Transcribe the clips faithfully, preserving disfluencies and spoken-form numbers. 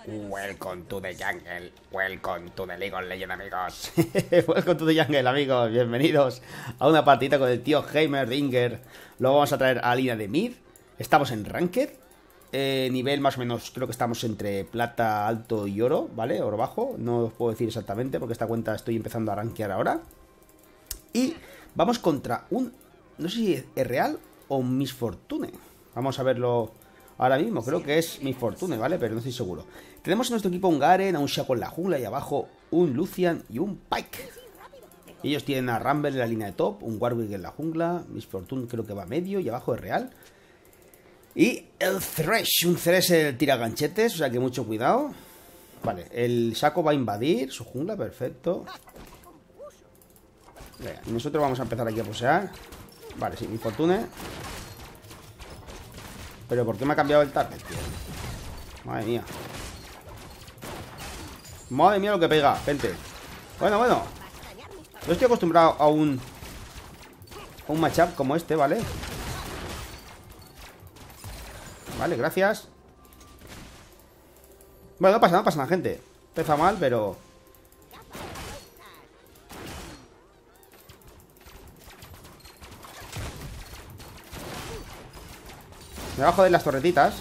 Welcome to the jungle. Welcome to the League of Legends, amigos. Welcome to the jungle, amigos. Bienvenidos a una partida con el tío Heimerdinger. Lo vamos a traer a la línea de mid. Estamos en Ranked. Eh, nivel más o menos, creo que estamos entre plata alto y oro, ¿vale? Oro bajo. No os puedo decir exactamente porque esta cuenta estoy empezando a rankear ahora. Y vamos contra un... no sé si es real o un Miss Fortune. Vamos a verlo ahora mismo. Creo que es Miss Fortune, ¿vale? Pero no estoy seguro. Tenemos en nuestro equipo un Garen, a un Shaco en la jungla y abajo un Lucian y un Pyke. Ellos tienen a Rumble en la línea de top, un Warwick en la jungla, Miss Fortune creo que va medio y abajo es real. Y el Thresh, un Thresh tira ganchetes, o sea que mucho cuidado. Vale, el Shaco va a invadir su jungla, perfecto. Venga, y nosotros vamos a empezar aquí a posear. Vale, sí, Miss Fortune. Pero ¿por qué me ha cambiado el target, tío? Madre mía. Madre mía lo que pega, gente. Bueno, bueno. Yo estoy acostumbrado a un A un matchup como este, ¿vale? Vale, gracias. Bueno, no pasa nada, no pasa nada, gente. Empieza mal, pero... me va a joder las torretitas.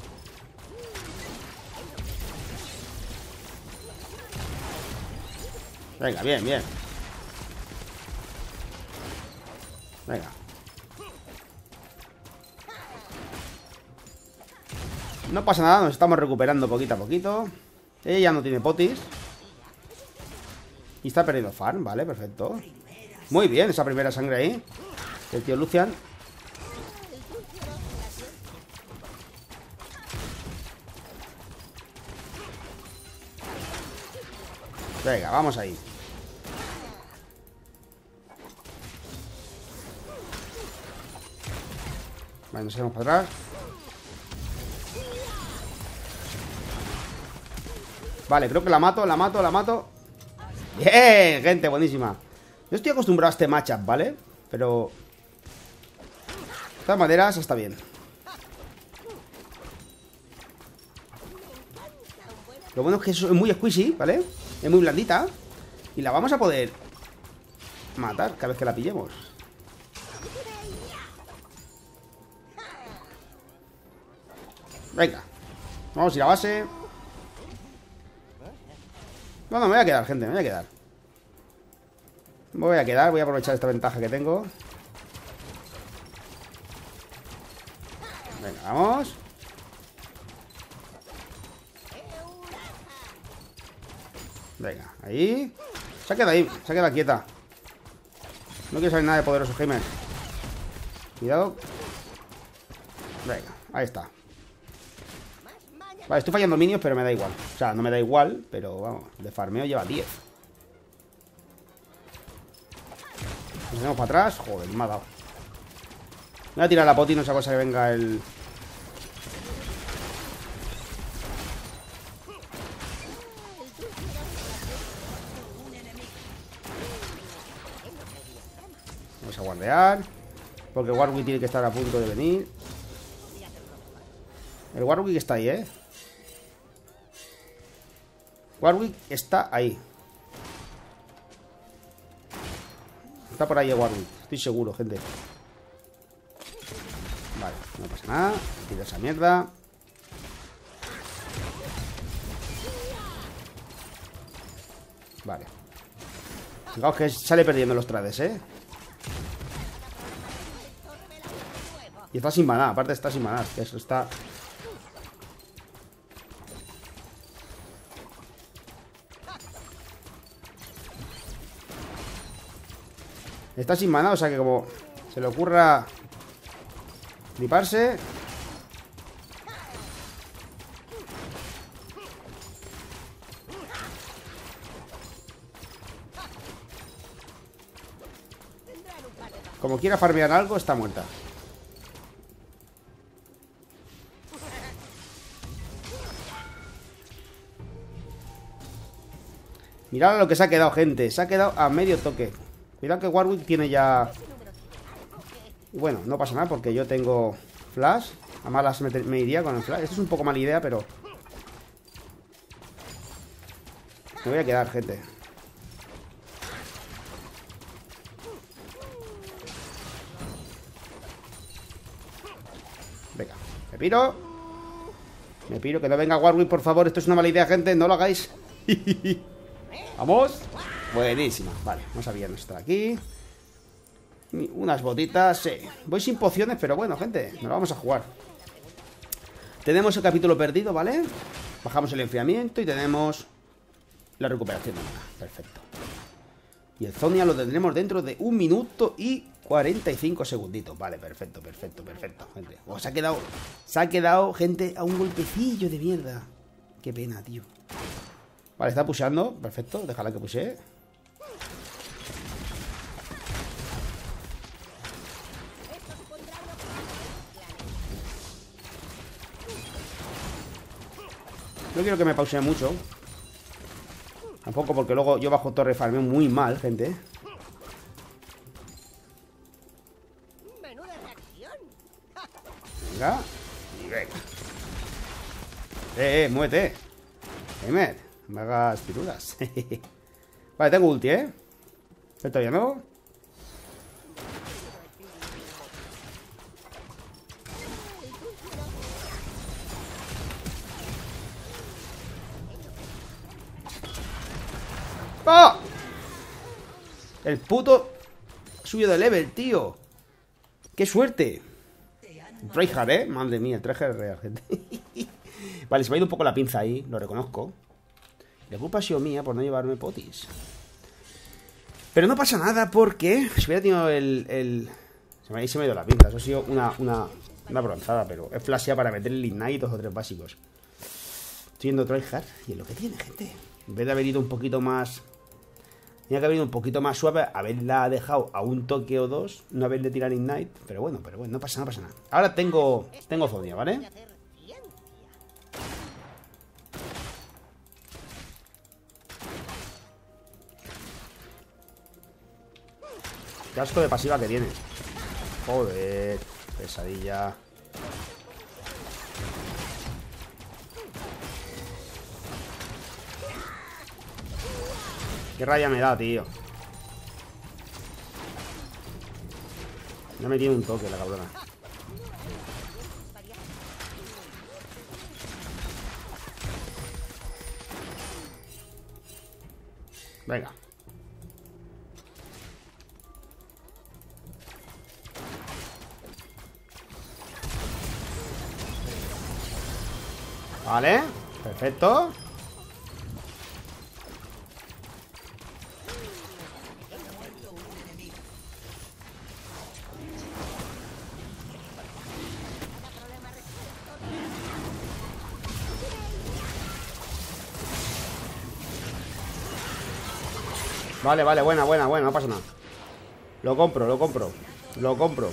Venga, bien, bien. Venga. No pasa nada, nos estamos recuperando poquito a poquito. Ella ya no tiene potis. Y está perdiendo farm, vale, perfecto. Muy bien, esa primera sangre ahí. El tío Lucian. Venga, vamos ahí. Vale, nos seguimos para atrás. Vale, creo que la mato, la mato, la mato. Bien, gente, buenísima. Yo estoy acostumbrado a este matchup, ¿vale? Pero... de todas maneras, está bien. Lo bueno es que es muy squishy, ¿vale? Es muy blandita. Y la vamos a poder matar cada vez que la pillemos. Venga. Vamos a ir a base. No, no, me voy a quedar, gente, me voy a quedar. Me voy a quedar, voy a aprovechar esta ventaja que tengo. Venga, vamos. Venga, ahí. Se ha quedado ahí, se ha quedado quieta. No quiere saber nada de poderoso Heimer. Cuidado. Venga, ahí está. Vale, estoy fallando minions, pero me da igual. O sea, no me da igual, pero vamos, de farmeo lleva diez. Nos vamos para atrás. Joder, me ha dado. Me voy a tirar la poti, no sea cosa que venga el... vamos a guardear. Porque Warwick tiene que estar a punto de venir. El Warwick está ahí, ¿eh? Warwick está ahí. Está por ahí el Warwick, estoy seguro, gente. Vale, no pasa nada. Tira esa mierda. Vale. Fijaos que sale perdiendo los trades, ¿eh? Y está sin maná, aparte está sin maná. Que eso está... está sin maná, o sea que como se le ocurra fliparse. Como quiera farmear algo, está muerta. Mirad a lo que se ha quedado, gente. Se ha quedado a medio toque. Cuidado que Warwick tiene ya... bueno, no pasa nada porque yo tengo flash. A malas me, me iría con el flash. Esto es un poco mala idea, pero... Me voy a quedar, gente. Venga, me piro. Me piro, que no venga Warwick, por favor. Esto es una mala idea, gente, no lo hagáis. Vamos. Buenísima, vale, vamos a pillarnos esto de aquí. Unas botitas, sí. Voy sin pociones, pero bueno, gente, nos lo vamos a jugar. Tenemos el capítulo perdido, ¿vale? Bajamos el enfriamiento y tenemos la recuperación de mana. Perfecto. Y el Zonia lo tendremos dentro de un minuto y cuarenta y cinco segunditos. Vale, perfecto, perfecto, perfecto, gente. Oh, se ha quedado, se ha quedado, gente, a un golpecillo de mierda. Qué pena, tío. Vale, está pusheando, perfecto, déjala que pushee. No quiero que me pausee mucho. Tampoco porque luego yo bajo torre farmeo muy mal, gente. Venga. Y venga. Eh, eh, muévete. Gamer, no me hagas pirulas. Vale, tengo ulti, ¿eh? ¿Esto todavía no? ¡Oh! El puto subió de level, tío. ¡Qué suerte! Tryhard, ¿eh? Madre mía, el Tryhard es real, gente. Vale, se me ha ido un poco la pinza ahí, lo reconozco. La culpa ha sido mía por no llevarme potis. Pero no pasa nada porque si hubiera tenido el... el... Se me, ahí se me ha ido la pinza. Eso ha sido una, una, una bronzada, pero es flashea para meter el Ignite, dos o tres básicos. Estoy yendo Tryhard y es lo que tiene, gente. En vez de haber ido un poquito más... Tenía que haber ido un poquito más suave, haberla dejado a un toque o dos, no haberle tirado Ignite. Pero bueno, pero bueno, no pasa nada, no pasa nada. Ahora tengo, tengo Zonia, ¿vale? Qué asco de pasiva que tienes. Joder, pesadilla. Qué raya me da, tío. No me tiene un toque la cabrona. Venga. Vale, perfecto. Vale, vale, buena, buena, buena, no pasa nada. Lo compro, lo compro. Lo compro.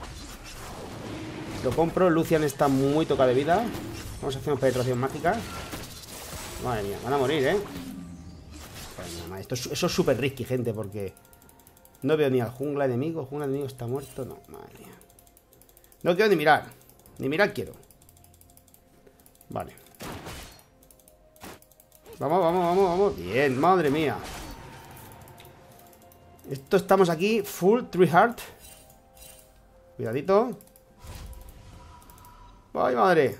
Lo compro, Lucian está muy tocada de vida. Vamos a hacer una penetración mágica. Madre mía, van a morir, ¿eh? Bueno, esto es, eso es súper risky, gente, porque no veo ni al jungla enemigo. El jungla enemigo está muerto, no, madre mía. No quiero ni mirar. Ni mirar quiero. Vale. Vamos, vamos, vamos, vamos. Bien, madre mía. Esto estamos aquí, full Tryhard. Cuidadito. ¡Ay, madre!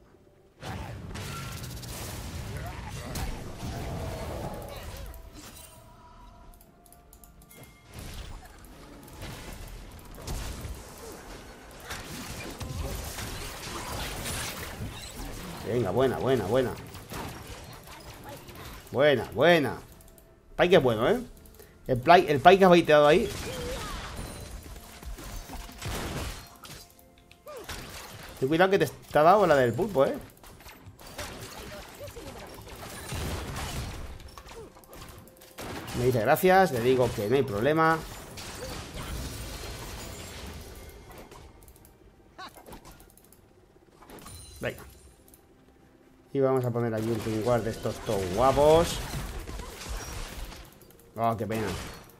Venga, buena, buena, buena. Buena, buena. Pike es bueno, ¿eh? El Pike, el Pike que has baiteado ahí. Ten cuidado que te está dado la del pulpo, ¿eh? Me dice gracias, le digo que no hay problema. Venga. Y vamos a poner aquí un ping guard de estos todos guapos. Oh, qué pena.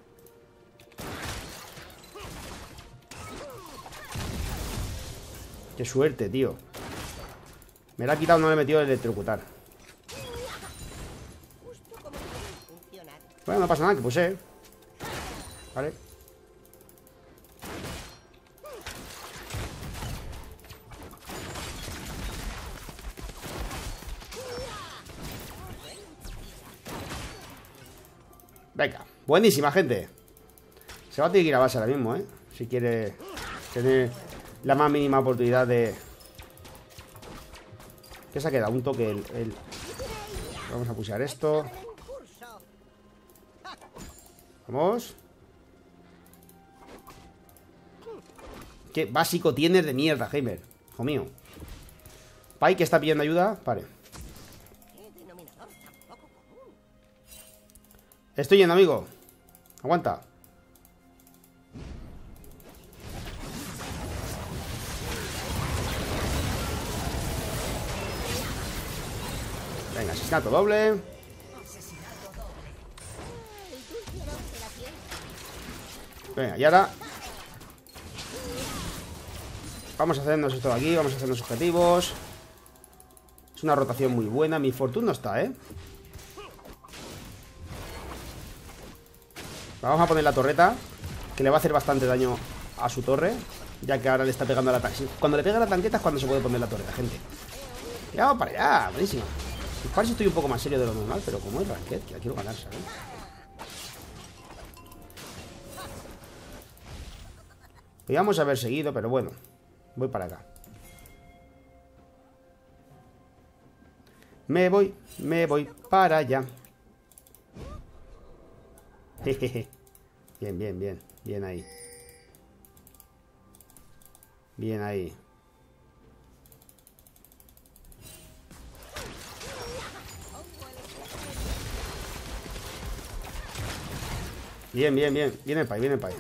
Qué suerte, tío. Me la ha quitado, no le he metido el electrocutar. Bueno, no pasa nada, que puse. Vale. Venga, buenísima, gente. Se va a tener que ir a base ahora mismo, ¿eh? Si quiere tener la más mínima oportunidad de... ¿Qué se ha quedado? Un toque el... el... Vamos a pusear esto. Vamos. Qué básico tienes de mierda, Heimer. Hijo mío. Pai, que está pidiendo ayuda. Vale. Estoy yendo, amigo. Aguanta. Venga, asesinato doble. Venga, y ahora vamos a hacernos esto de aquí. Vamos a hacernos objetivos. Es una rotación muy buena. Mi fortuna no está, ¿eh? Vamos a poner la torreta, que le va a hacer bastante daño a su torre, ya que ahora le está pegando a la tanqueta. Cuando le pega a la tanqueta es cuando se puede poner la torreta, gente. Ya vamos para allá, buenísimo. Parece que estoy un poco más serio de lo normal, pero como es ranked, que la quiero ganar, ¿sabes? Podríamos haber seguido, pero bueno. Voy para acá. Me voy, me voy para allá. Jejeje. Bien, bien, bien. Bien ahí. Bien ahí. Bien, bien, bien. Viene el pay, viene el pay.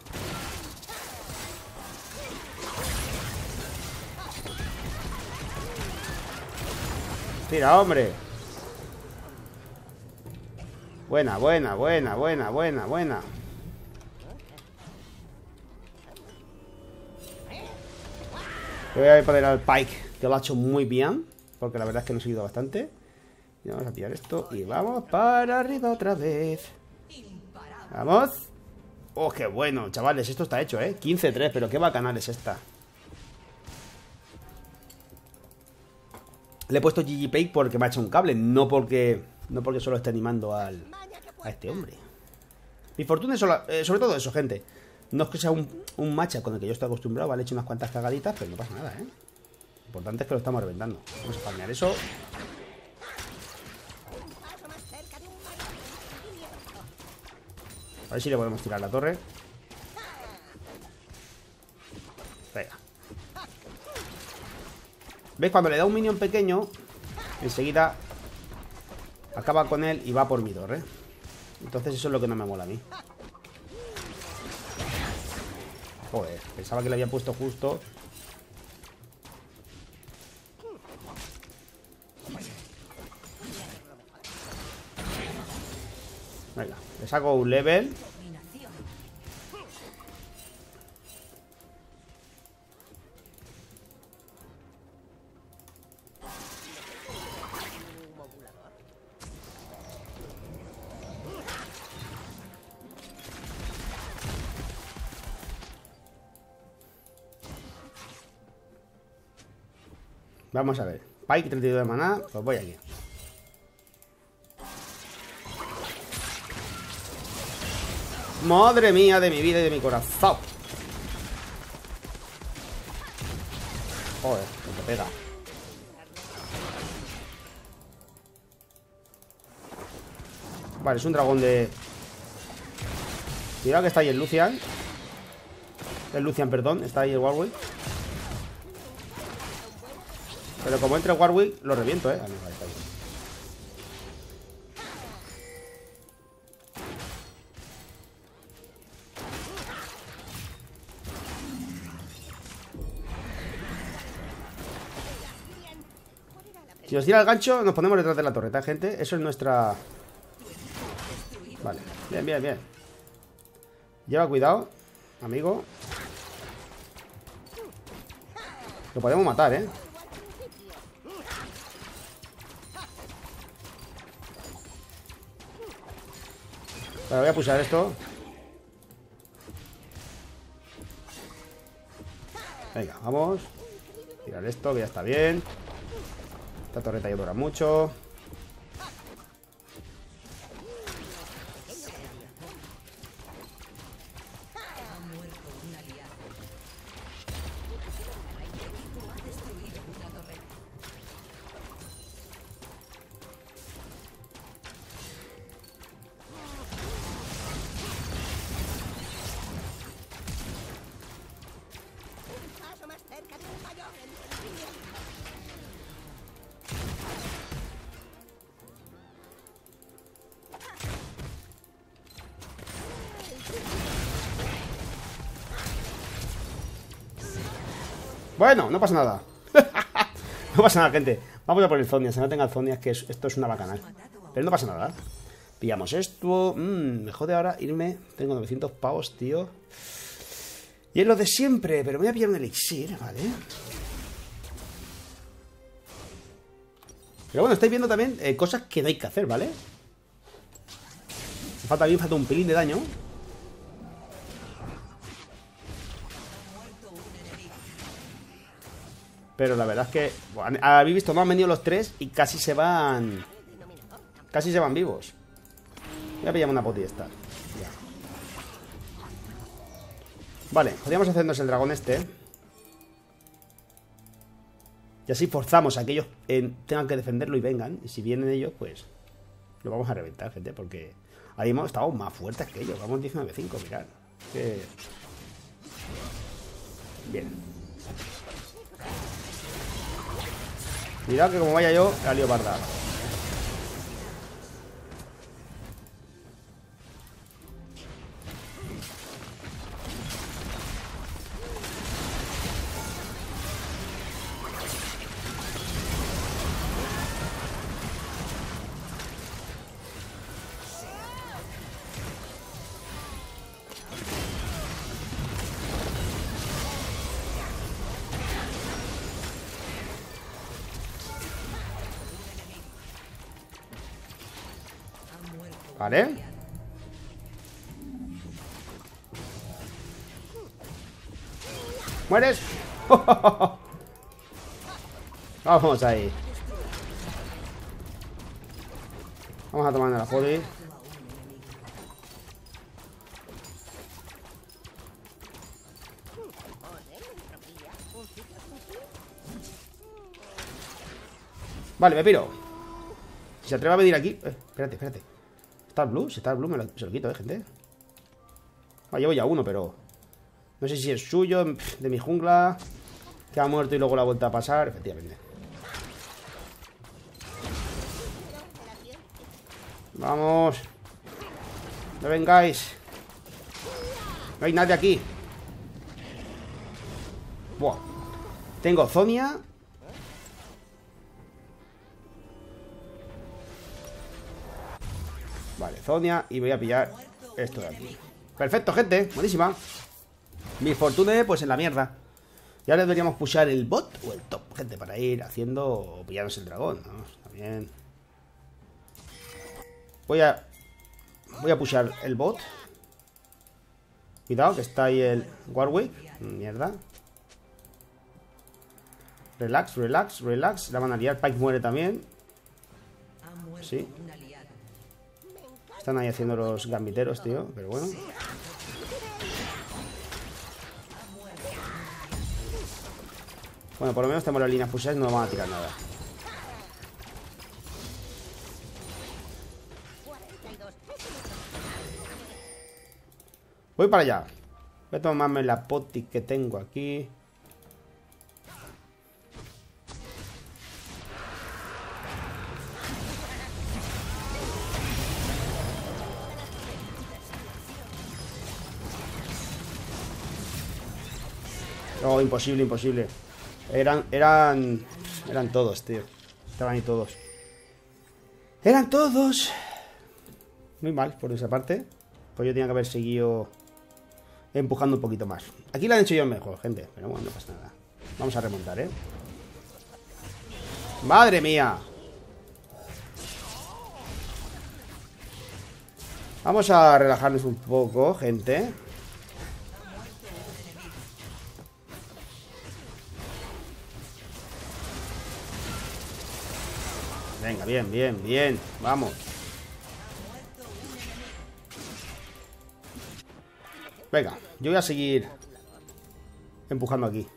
Tira, hombre. Buena, buena, buena, buena, buena, buena. Voy a poner al Pike, que lo ha hecho muy bien, porque la verdad es que nos ha ayudado bastante. Y vamos a pillar esto y vamos para arriba otra vez. Vamos. Oh, qué bueno, chavales, esto está hecho, ¿eh? quince tres, pero qué bacanal es esta. Le he puesto G G Pake porque me ha hecho un cable, no porque no porque solo esté animando al, a este hombre. Mi fortuna es solo, eh, sobre todo eso, gente. No es que sea un, un matcha con el que yo estoy acostumbrado, vale, he hecho unas cuantas cagaditas, pero no pasa nada, ¿eh? Lo importante es que lo estamos reventando. Vamos a farmear eso. A ver si le podemos tirar la torre. Venga. ¿Veis? Cuando le da un minion pequeño, enseguida acaba con él y va por mi torre. Entonces eso es lo que no me mola a mí. Joder, pensaba que le había puesto justo. Venga, le saco un level. Vamos a ver. Pike, treinta y dos de maná. Pues voy aquí. Madre mía de mi vida y de mi corazón. Joder, me te pega. Vale, es un dragón de... Cuidado que está ahí el Lucian. El Lucian, perdón. Está ahí el Warwick. Pero como entre Warwick, lo reviento, ¿eh? Ah, no, vale, está bien. Si nos tira el gancho, nos ponemos detrás de la torreta, gente. Eso es nuestra... Vale, bien, bien, bien. Lleva cuidado, amigo. Lo podemos matar, ¿eh? Pero voy a pulsar esto. Venga, vamos. Tirar esto, que ya está bien. Esta torreta ya dura mucho. Bueno, no pasa nada. No pasa nada, gente. Vamos a por el Zhonia. Si no tenga Zhonia, es que es- esto es una bacanal. Pero no pasa nada. Pillamos esto. Mmm, me jode ahora irme. Tengo novecientos pavos, tío. Y es lo de siempre. Pero me voy a pillar un elixir, ¿vale? Pero bueno, estáis viendo también eh, cosas que no hay que hacer, ¿vale? Me falta bien, falta un pelín de daño. Pero la verdad es que bueno, habéis visto, no han venido los tres y casi se van. Casi se van vivos. Voy a pillar una poti esta. Ya. Vale, podríamos hacernos el dragón este. Y así forzamos a que ellos eh, tengan que defenderlo y vengan. Y si vienen ellos, pues lo vamos a reventar, gente. Porque ahí hemos estado más fuertes que ellos. Vamos diecinueve cinco, mirad. Que... Bien. Mirad que como vaya yo, la lío parda. Vale. ¿Mueres? Vamos ahí. Vamos a tomar la poli. Vale, me piro. Si se atreve a venir aquí... Eh, espérate, espérate. ¿Está el blue? Si está el blue me lo, se lo quito, eh, gente. Ah, llevo ya uno, pero... No sé si es suyo, de mi jungla, que ha muerto y luego la ha vuelto a pasar. Efectivamente. Vamos. No vengáis. No hay nadie aquí. Buah. Tengo Zhonia. Vale, Zhonia. Y voy a pillar esto de aquí. Perfecto, gente. Buenísima. Mi fortuna, pues en la mierda. Y ahora deberíamos pushar el bot o el top, gente, para ir haciendo o pillarnos el dragón, ¿no? Está bien. Voy a... Voy a pushar el bot. Cuidado, que está ahí el Warwick. Mierda. Relax, relax, relax. La van a liar. Pike muere también. Sí. Están ahí haciendo los gambiteros, tío. Pero bueno. Bueno, por lo menos tenemos las líneas pushadas y no nos van a tirar nada. Voy para allá. Voy a tomarme la poti que tengo aquí. Oh, imposible, imposible. Eran, eran... Eran todos, tío. Estaban ahí todos. ¡Eran todos! Muy mal por esa parte. Pues yo tenía que haber seguido empujando un poquito más. Aquí lo han hecho yo mejor, gente. Pero bueno, no pasa nada. Vamos a remontar, ¿eh? ¡Madre mía! Vamos a relajarnos un poco, gente. Venga, bien, bien, bien. Vamos. Venga, yo voy a seguir empujando aquí.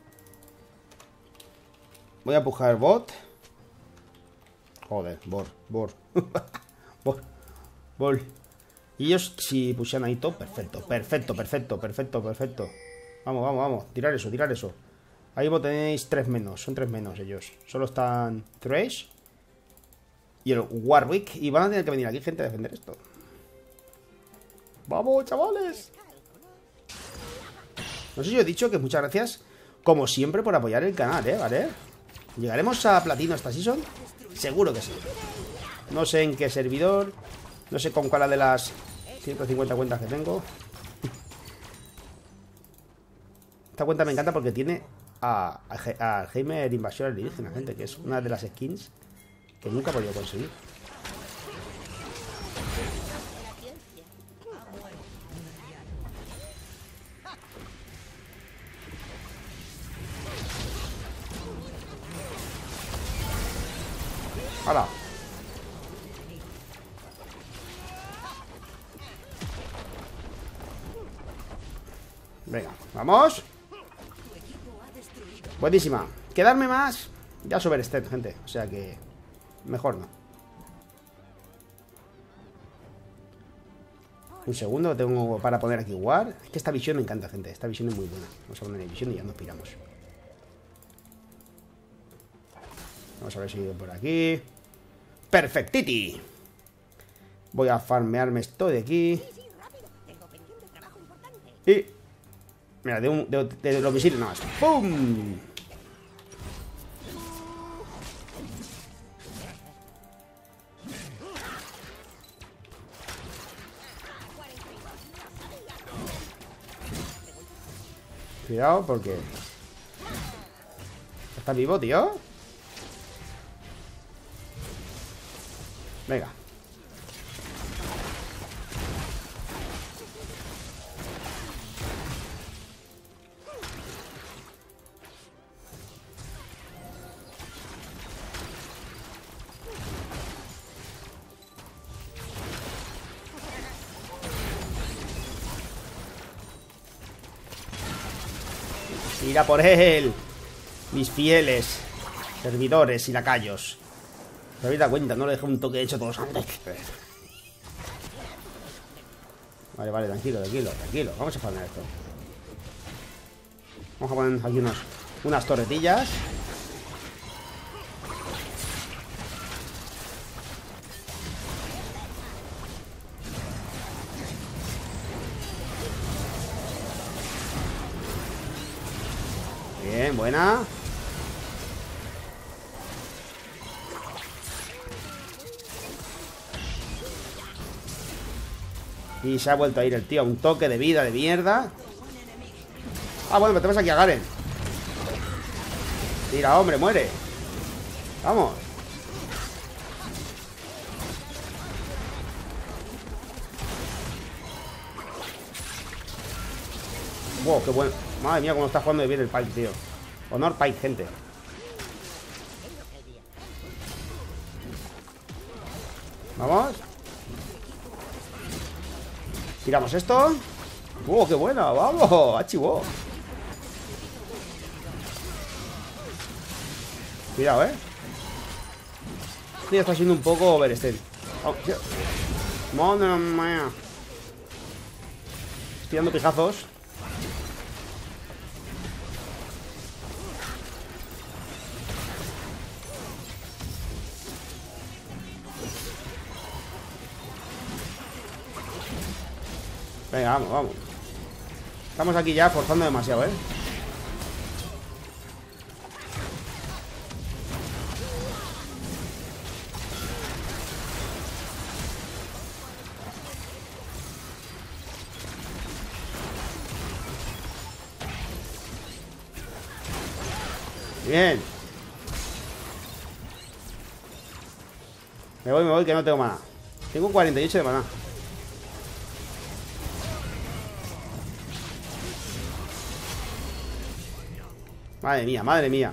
Voy a empujar bot. Joder, bor, bor. Bor, bor. Y ellos si pusieran ahí todo, perfecto, perfecto, perfecto, perfecto, perfecto. Vamos, vamos, vamos, tirar eso, tirar eso. Ahí vos tenéis tres menos, son tres menos ellos. Solo están Thresh y el Warwick. Y van a tener que venir aquí gente a defender esto. ¡Vamos, chavales! No sé si os he dicho que muchas gracias, como siempre, por apoyar el canal, ¿eh? ¿Vale? ¿Llegaremos a platino esta season? Seguro que sí. No sé en qué servidor. No sé con cuál de las ciento cincuenta cuentas que tengo. Esta cuenta me encanta porque tiene a, a, a Heimer Invasión Alienígena, gente, que es una de las skins que nunca he podido conseguir. ¡Hala! Venga, vamos. Buenísima. Quedarme más. Ya sobre step, gente. O sea que mejor no. Un segundo, tengo para poner aquí War. Es que esta visión me encanta, gente. Esta visión es muy buena. Vamos a poner la visión y ya nos piramos. Vamos a ver si por aquí. Perfectiti. Voy a farmearme esto de aquí. Y mira, de, un, de, de los misiles nada más. ¡Pum! Cuidado porque ¿está vivo, tío? Venga. Mira por él, mis fieles servidores y lacayos. ¿Te habéis dado cuenta? No le dejé un toque hecho todos antes. Vale, vale, tranquilo, tranquilo, tranquilo. Vamos a poner esto. Vamos a poner aquí unos, unas torretillas. Bien, buena. Y se ha vuelto a ir el tío. Un toque de vida de mierda. Ah, bueno, metemos aquí a Garen. Tira, hombre, muere. Vamos. Wow, qué bueno. Madre mía, cómo está jugando de bien el Pyke, tío. Honor Pyke, gente. Vamos. Tiramos esto. ¡Wow, qué buena! ¡Vamos! ¡Achivo! Cuidado, ¿eh? Esto ya está siendo un poco overextend. Oh, madre mía. Estoy dando pijazos. Venga, vamos, vamos. Estamos aquí ya forzando demasiado, ¿eh? Bien. Me voy, me voy, que no tengo maná. Tengo cuarenta y ocho de maná. Madre mía, madre mía.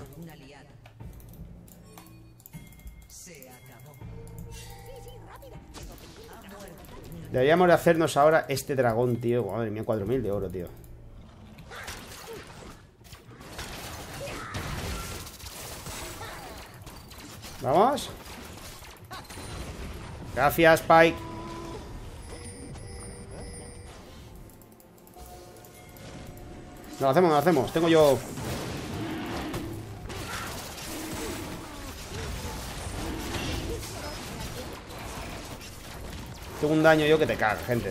Deberíamos de hacernos ahora este dragón, tío. Madre mía, cuatro mil de oro, tío. Vamos. Gracias, Spike. Nos lo hacemos, nos lo hacemos. Tengo yo... Tengo un daño yo que te caga, gente.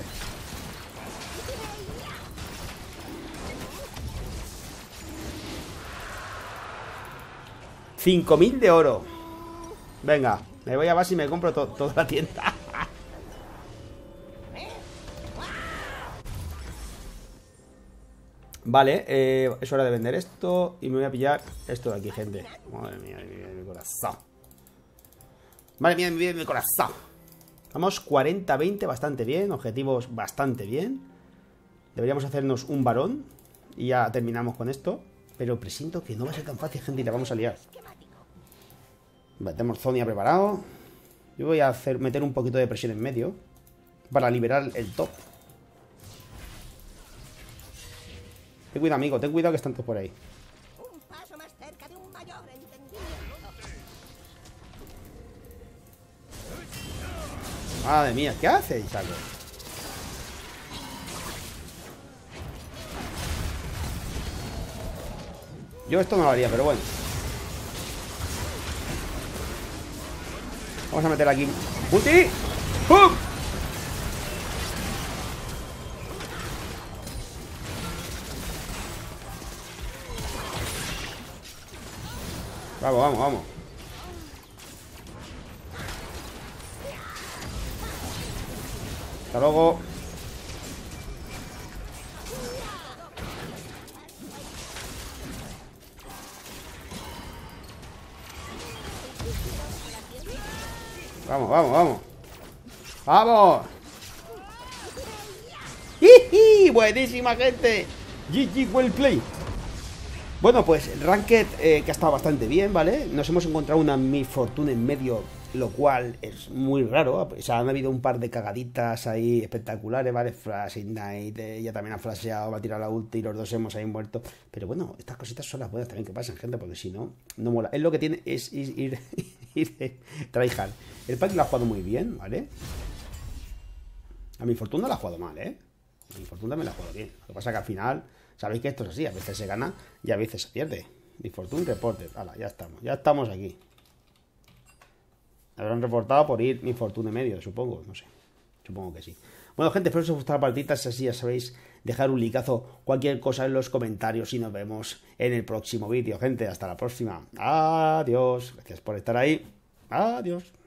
Cinco mil de oro. Venga, me voy a base y me compro to toda la tienda. Vale, eh, es hora de vender esto. Y me voy a pillar esto de aquí, gente. Madre mía, madre mía, mi corazón. Madre mía, mi, mi corazón. Vamos cuarenta veinte, bastante bien. Objetivos bastante bien. Deberíamos hacernos un varón y ya terminamos con esto. Pero presiento que no va a ser tan fácil, gente, y la vamos a liar. Vale, tenemos Zonia preparado. Yo voy a hacer, meter un poquito de presión en medio para liberar el top. Ten cuidado, amigo, ten cuidado que están todos por ahí. Un paso más cerca de un mayor entendimiento. Madre mía, ¿qué hace, Isaac? Yo esto no lo haría, pero bueno. Vamos a meter aquí ¡Ulti! ¡Pum! Vamos, vamos, vamos. Hasta luego. Vamos, vamos, vamos. ¡Vamos! ¡Jiji! Buenísima, gente. G G, well play. Bueno, pues Ranked, eh, que ha estado bastante bien, ¿vale? Nos hemos encontrado una Miss Fortune en medio, lo cual es muy raro. O sea, han habido un par de cagaditas ahí espectaculares, ¿vale? Flash, Ignite, ella también ha flasheado, va a tirar la ulti y los dos hemos ahí muerto. Pero bueno, estas cositas son las buenas también que pasan, gente, porque si no, no mola. Es lo que tiene es ir, ir, ir de tryhard. El pack lo ha jugado muy bien, ¿vale? A mi Fortuna la ha jugado mal, ¿eh? A mi Fortuna me la ha jugado bien. Lo que pasa es que al final... Sabéis que esto es así, a veces se gana y a veces se pierde. Mi Fortune Reporter. Hala, ya estamos, ya estamos aquí. Habrán reportado por ir Mi Fortune medio, supongo, no sé. Supongo que sí. Bueno, gente, espero que os gustara la partida. Si así, ya sabéis, dejar un likeazo, cualquier cosa en los comentarios y nos vemos en el próximo vídeo, gente. Hasta la próxima. Adiós. Gracias por estar ahí. Adiós.